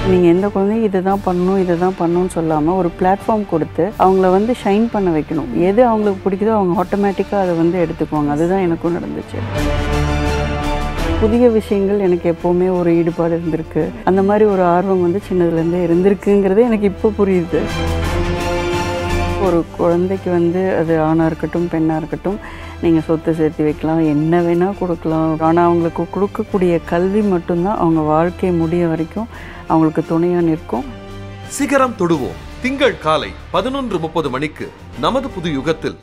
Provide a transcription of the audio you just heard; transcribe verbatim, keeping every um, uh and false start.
நீங்கள் எந்த குழந்தையும் இதை தான் பண்ணணும் இதை தான் பண்ணணும்னு சொல்லாமல் ஒரு பிளாட்ஃபார்ம் கொடுத்து அவங்கள வந்து ஷைன் பண்ண வைக்கணும். எது அவங்களுக்கு பிடிக்குதோ அவங்க ஆட்டோமேட்டிக்காக அதை வந்து எடுத்துக்குவாங்க. அதுதான் எனக்கும் நடந்துச்சு. புதிய விஷயங்கள் எனக்கு எப்போவுமே ஒரு ஈடுபாடு இருந்திருக்கு. அந்த மாதிரி ஒரு ஆர்வம் வந்து சின்னதுலேருந்தே இருந்திருக்குங்கிறது எனக்கு இப்போ புரியுது. ஒரு குழந்தைக்கு வந்து அது ஆணாக இருக்கட்டும் பெண்ணாக இருக்கட்டும் நீங்கள் சொத்து சேர்த்து வைக்கலாம், என்ன வேணால் கொடுக்கலாம். ஆனால் அவங்களுக்கு கொடுக்கக்கூடிய கல்வி மட்டும்தான் அவங்க வாழ்க்கை முடிய வரைக்கும் அவங்களுக்கு துணையாக நிற்கும். சிகரம் தொடுவோம் திங்கள் காலை பதினொன்று முப்பது மணிக்கு நமது புது யுகத்தில்.